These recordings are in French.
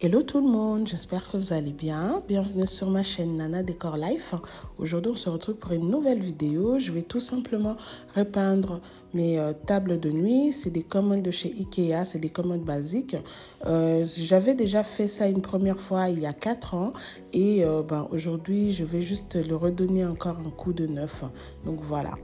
Hello tout le monde, j'espère que vous allez bien. Bienvenue sur ma chaîne Nana Décor Life. Aujourd'hui, on se retrouve pour une nouvelle vidéo. Je vais tout simplement repeindre mes tables de nuit. C'est des commodes de chez Ikea, c'est des commodes basiques. J'avais déjà fait ça une première fois il y a 4 ans. Et aujourd'hui, je vais juste le redonner encore un coup de neuf. Donc voilà.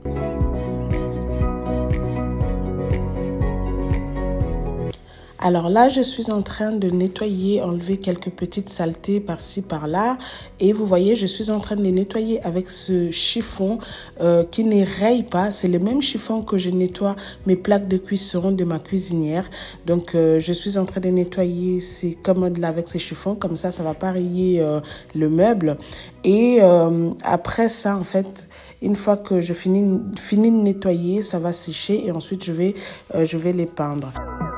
Alors là, je suis en train de nettoyer, enlever quelques petites saletés par-ci, par-là. Et vous voyez, je suis en train de les nettoyer avec ce chiffon qui n'éraille pas. C'est le même chiffon que je nettoie mes plaques de cuisson de ma cuisinière. Donc, je suis en train de nettoyer ces commodes-là avec ces chiffons. Comme ça ne va pas rayer le meuble. Et après ça, en fait, une fois que je finis de nettoyer, ça va sécher. Et ensuite, je vais les peindre.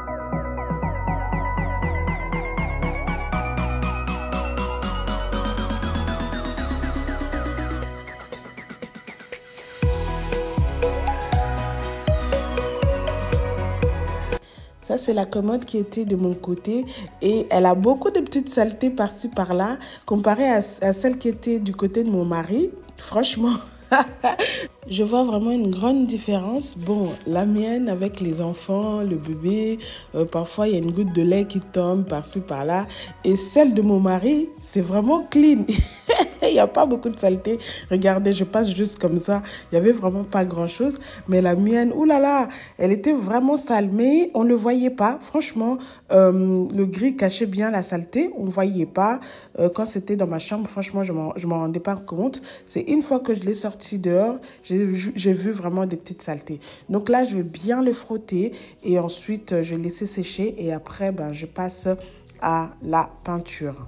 Ça, c'est la commode qui était de mon côté et elle a beaucoup de petites saletés par-ci, par-là, comparée à celle qui était du côté de mon mari. Franchement, je vois vraiment une grande différence. Bon, la mienne avec les enfants, le bébé, parfois il y a une goutte de lait qui tombe par-ci, par-là. Et celle de mon mari, c'est vraiment clean. Il n'y a pas beaucoup de saleté. Regardez, je passe juste comme ça. Il n'y avait vraiment pas grand-chose. Mais la mienne, oulala, elle était vraiment sale. Mais on ne le voyait pas. Franchement, le gris cachait bien la saleté. On ne voyait pas. Quand c'était dans ma chambre, franchement, je ne m'en rendais pas compte. C'est une fois que je l'ai sorti dehors, j'ai vu vraiment des petites saletés. Donc là, je vais bien le frotter. Et ensuite, je vais laisser sécher. Et après, je passe à la peinture.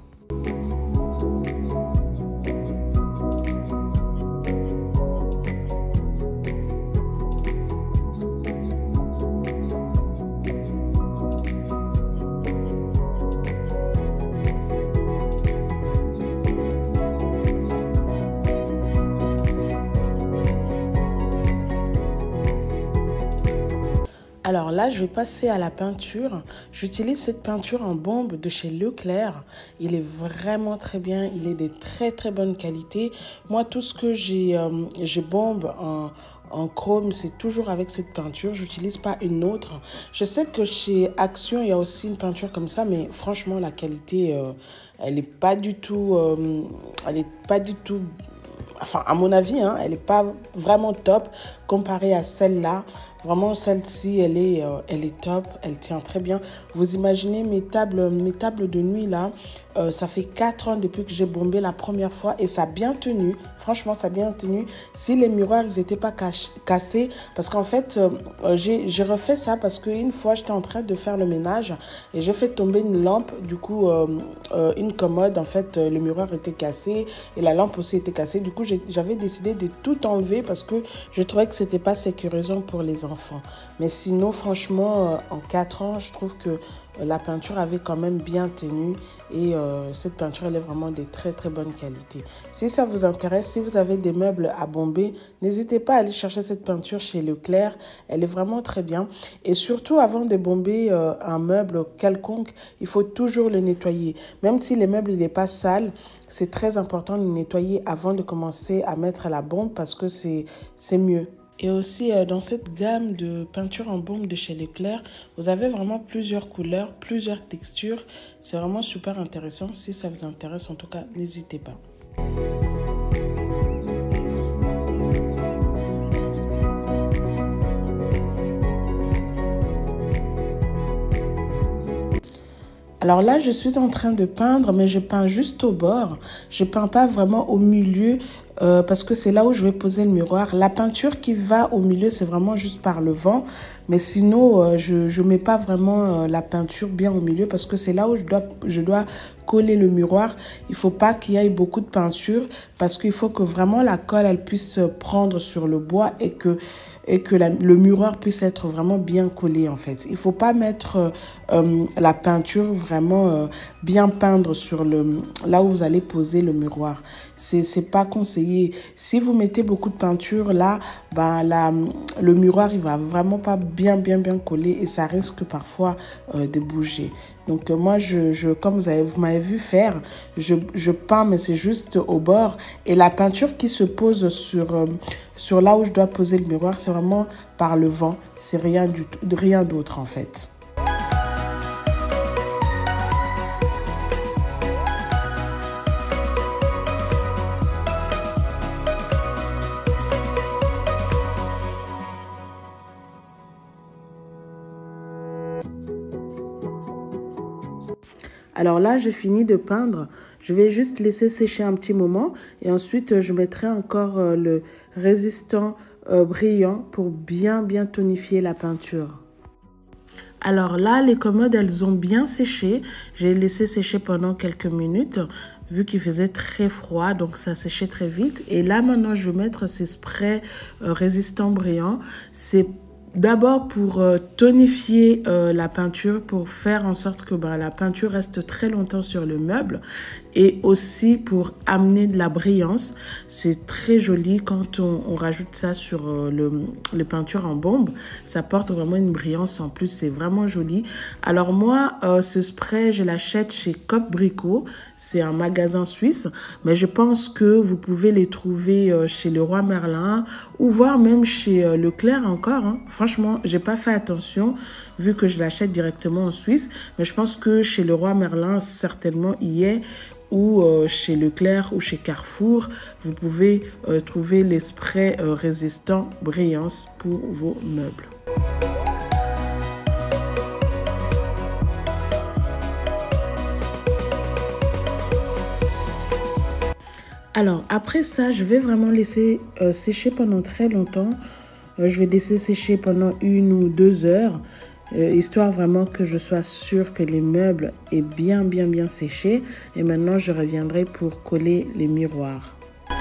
Alors là, je vais passer à la peinture. J'utilise cette peinture en bombe de chez Leclerc. Il est vraiment très bien. Il est de très très bonne qualité. Moi, tout ce que j'ai bombe en chrome, c'est toujours avec cette peinture. J'utilise pas une autre. Je sais que chez Action, il y a aussi une peinture comme ça, mais franchement, la qualité, elle n'est pas du tout... Enfin, à mon avis, elle n'est pas vraiment top comparée à celle-là. Vraiment, celle-ci, elle est top. Elle tient très bien. Vous imaginez mes tables de nuit, là. Ça fait 4 ans depuis que j'ai bombé la première fois et ça a bien tenu. Franchement, ça a bien tenu. Si les miroirs, ils n'étaient pas cassés. Parce qu'en fait, j'ai refait ça parce qu'une fois, j'étais en train de faire le ménage et j'ai fait tomber une lampe. Du coup, une commode, en fait, le miroir était cassé et la lampe aussi était cassée. Du coup, j'avais décidé de tout enlever parce que je trouvais que c'était pas sécurisant pour les enfants. Mais sinon, franchement, en 4 ans, je trouve que la peinture avait quand même bien tenu et cette peinture, elle est vraiment de très très bonne qualité. Si ça vous intéresse, si vous avez des meubles à bomber, n'hésitez pas à aller chercher cette peinture chez Leclerc. Elle est vraiment très bien. Et surtout, avant de bomber un meuble quelconque, il faut toujours le nettoyer. Même si le meuble n'est pas sale, c'est très important de le nettoyer avant de commencer à mettre la bombe parce que c'est mieux. Et aussi, dans cette gamme de peinture en bombe de chez Leclerc, vous avez vraiment plusieurs couleurs, plusieurs textures. C'est vraiment super intéressant. Si ça vous intéresse, en tout cas, n'hésitez pas. Alors là, je suis en train de peindre, mais je peins juste au bord. Je ne peins pas vraiment au milieu parce que c'est là où je vais poser le miroir. La peinture qui va au milieu, c'est vraiment juste par le vent. Mais sinon, je ne mets pas vraiment la peinture bien au milieu parce que c'est là où je dois coller le miroir. Il ne faut pas qu'il y ait beaucoup de peinture parce qu'il faut que vraiment la colle elle puisse prendre sur le bois et que et que le miroir puisse être vraiment bien collé en fait. Il ne faut pas mettre la peinture vraiment bien peindre sur là où vous allez poser le miroir. C'est pas conseillé. Si vous mettez beaucoup de peinture là, ben le miroir il va vraiment pas bien coller et ça risque parfois de bouger. Donc moi, comme vous m'avez vu faire, je peins, mais c'est juste au bord. Et la peinture qui se pose sur là où je dois poser le miroir, c'est vraiment par le vent. C'est rien d'autre en fait. Alors là, je finis de peindre. Je vais juste laisser sécher un petit moment et ensuite, je mettrai encore le résistant brillant pour bien tonifier la peinture. Alors là, les commodes, elles ont bien séché. J'ai laissé sécher pendant quelques minutes vu qu'il faisait très froid, donc ça séchait très vite. Et là, maintenant, je vais mettre ces sprays résistants brillants. C'est d'abord pour tonifier la peinture, pour faire en sorte que la peinture reste très longtemps sur le meuble et aussi pour amener de la brillance. C'est très joli quand on rajoute ça sur les peintures en bombe. Ça porte vraiment une brillance en plus, c'est vraiment joli. Alors moi, ce spray, je l'achète chez Cop Brico. C'est un magasin suisse, mais je pense que vous pouvez les trouver chez Leroy Merlin ou voire même chez Leclerc encore. Hein. Franchement, j'ai pas fait attention vu que je l'achète directement en Suisse, mais je pense que chez Leroy Merlin, certainement y est, ou chez Leclerc ou chez Carrefour, vous pouvez trouver les sprays résistants brillance pour vos meubles. Alors, après ça, je vais vraiment laisser sécher pendant très longtemps. Je vais laisser sécher pendant 1 ou 2 heures, histoire vraiment que je sois sûre que les meubles est bien séchés. Et maintenant, je reviendrai pour coller les miroirs.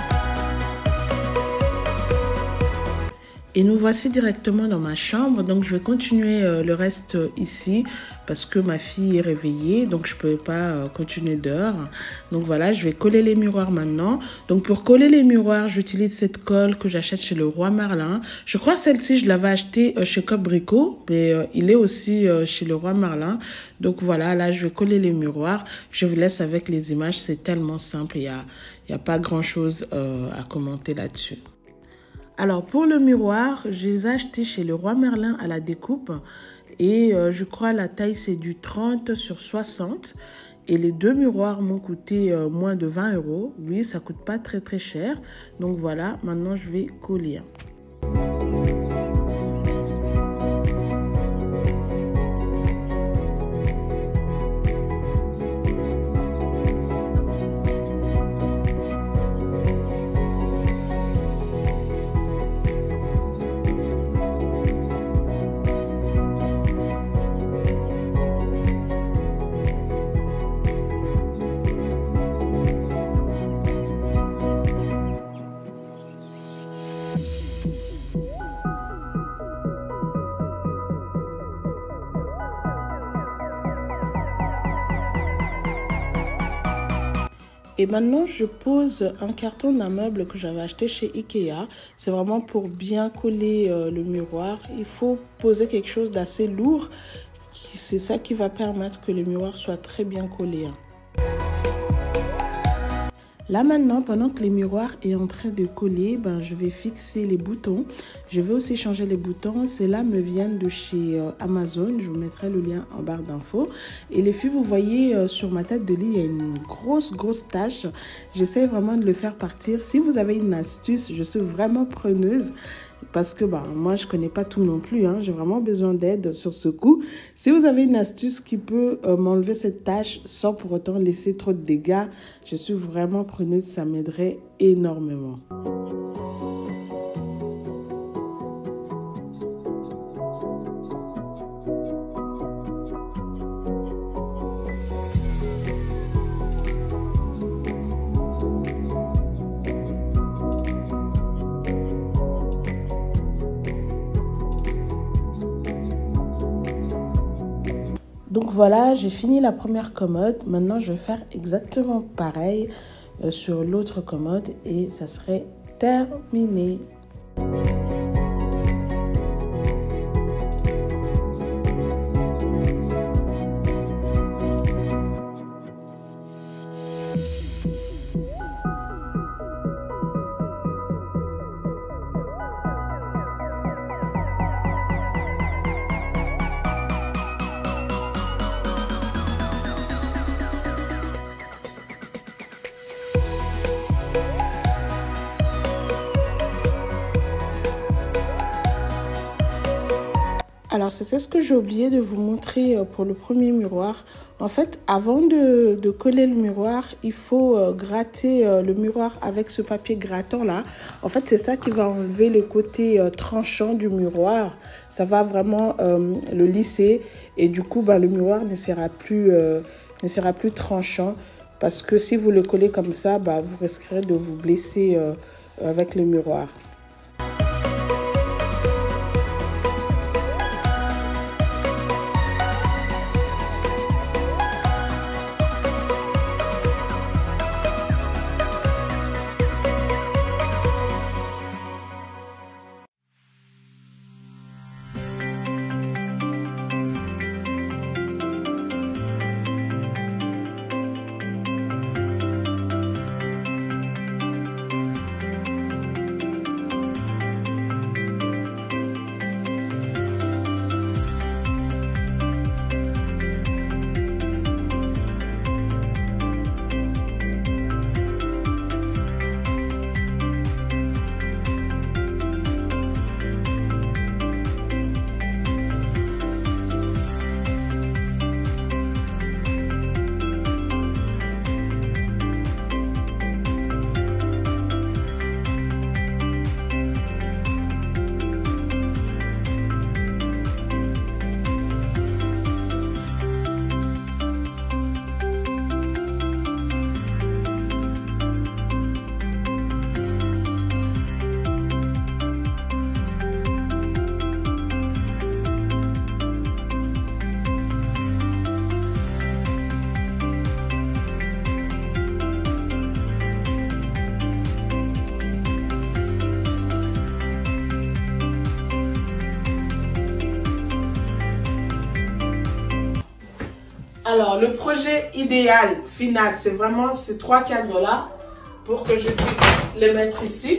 Et nous voici directement dans ma chambre, donc je vais continuer le reste ici parce que ma fille est réveillée, donc je ne peux pas continuer dehors. Donc voilà, je vais coller les miroirs maintenant. Donc pour coller les miroirs, j'utilise cette colle que j'achète chez Leroy Merlin. Je crois celle-ci, je l'avais achetée chez Cop Brico, mais il est aussi chez Leroy Merlin. Donc voilà, là je vais coller les miroirs. Je vous laisse avec les images, c'est tellement simple, il y a pas grand-chose à commenter là-dessus. Alors, pour le miroir, je les ai achetés chez Leroy Merlin à la découpe. Et je crois la taille, c'est du 30 sur 60. Et les 2 miroirs m'ont coûté moins de 20 €. Oui, ça coûte pas très cher. Donc voilà, maintenant je vais coller. Et maintenant, je pose un carton d'un meuble que j'avais acheté chez Ikea. C'est vraiment pour bien coller le miroir. Il faut poser quelque chose d'assez lourd. C'est ça qui va permettre que le miroir soit très bien collé. Là maintenant, pendant que les miroirs est en train de coller, je vais fixer les boutons. Je vais aussi changer les boutons. Ceux-là me viennent de chez Amazon. Je vous mettrai le lien en barre d'infos. Et les filles, vous voyez sur ma tête de lit, il y a une grosse tache. J'essaie vraiment de le faire partir. Si vous avez une astuce, je suis vraiment preneuse. Parce que moi, je ne connais pas tout non plus. J'ai vraiment besoin d'aide sur ce coup. Si vous avez une astuce qui peut m'enlever cette tâche sans pour autant laisser trop de dégâts, je suis vraiment preneuse. Ça m'aiderait énormément. voilà, j'ai fini la première commode. Maintenant, je vais faire exactement pareil sur l'autre commode et ça serait terminé. Alors, c'est ce que j'ai oublié de vous montrer pour le premier miroir. En fait, avant de coller le miroir, il faut gratter le miroir avec ce papier grattant là. En fait, c'est ça qui va enlever les côtés tranchants du miroir. Ça va vraiment le lisser et du coup, le miroir ne sera plus tranchant. Parce que si vous le collez comme ça, vous risquerez de vous blesser avec le miroir. Alors, le projet idéal final, c'est vraiment ces trois cadres-là pour que je puisse les mettre ici.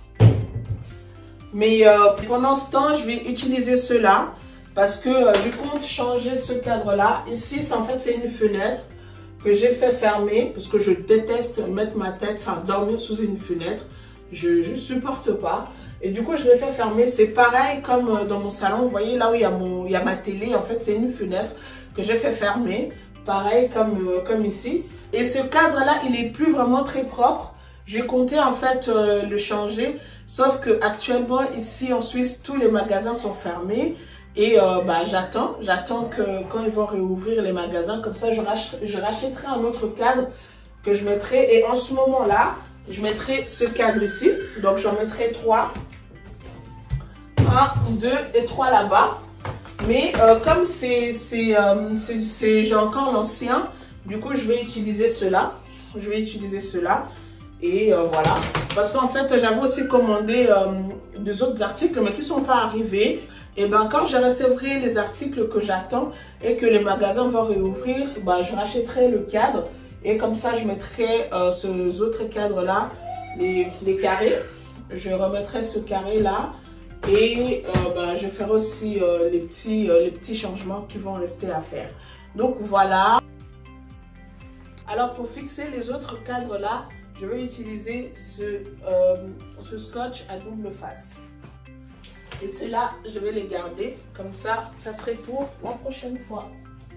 Mais pendant ce temps, je vais utiliser ceux-là parce que je compte changer ce cadre-là. Ici, en fait, c'est une fenêtre que j'ai fait fermer parce que je déteste mettre ma tête, enfin dormir sous une fenêtre. Je ne supporte pas. Et du coup, je l'ai fait fermer. C'est pareil comme dans mon salon. Vous voyez, là où il y a ma télé, en fait, c'est une fenêtre que j'ai fait fermer. Pareil comme ici. Et ce cadre-là, il n'est plus vraiment très propre. J'ai compté en fait le changer. Sauf que actuellement, ici en Suisse, tous les magasins sont fermés. Et j'attends que quand ils vont réouvrir les magasins, comme ça, je rachèterai un autre cadre que je mettrai. Et en ce moment-là, je mettrai ce cadre ici. Donc, j'en mettrai 3. 1, 2 et 3 là-bas. Mais comme j'ai encore l'ancien, du coup, je vais utiliser cela. Et voilà. Parce qu'en fait, j'avais aussi commandé deux autres articles, mais qui ne sont pas arrivés. Et quand je recevrai les articles que j'attends et que les magasins vont réouvrir, je rachèterai le cadre. Et comme ça, je mettrai ces autres cadres-là, les carrés. Je remettrai ce carré-là. Et je ferai aussi les petits changements qui vont rester à faire. Donc voilà. Alors pour fixer les autres cadres-là, je vais utiliser ce scotch à double face. Et ceux-là, je vais les garder. Comme ça, ça serait pour la prochaine fois.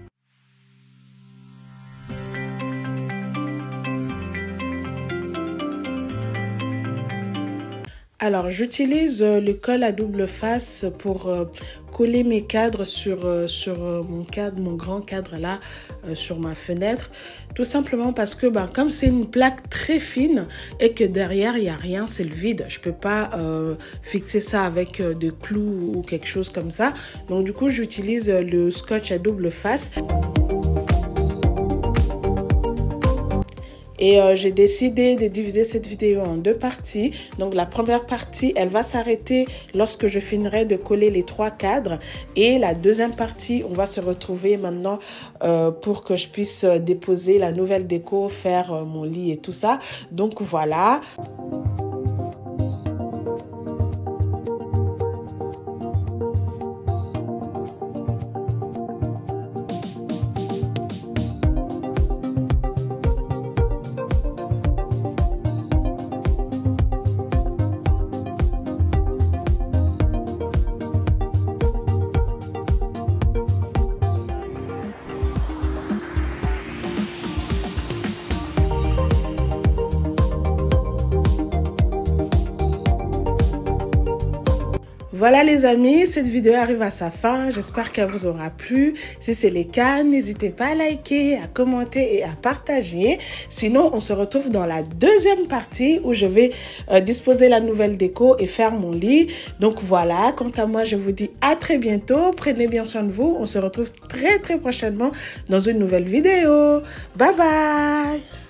Alors, j'utilise le colle à double face pour coller mes cadres sur mon grand cadre là, sur ma fenêtre. Tout simplement parce que comme c'est une plaque très fine et que derrière, il n'y a rien, c'est le vide. Je ne peux pas fixer ça avec des clous ou quelque chose comme ça. Donc, du coup, j'utilise le scotch à double face. Et j'ai décidé de diviser cette vidéo en deux parties. Donc la première partie, elle va s'arrêter lorsque je finirai de coller les 3 cadres. Et la deuxième partie, on va se retrouver maintenant pour que je puisse déposer la nouvelle déco, faire mon lit et tout ça. Donc voilà. Voilà les amis, cette vidéo arrive à sa fin. J'espère qu'elle vous aura plu. Si c'est le cas, n'hésitez pas à liker, à commenter et à partager. Sinon, on se retrouve dans la deuxième partie où je vais disposer la nouvelle déco et faire mon lit. Donc voilà, quant à moi, je vous dis à très bientôt. Prenez bien soin de vous. On se retrouve très prochainement dans une nouvelle vidéo. Bye bye!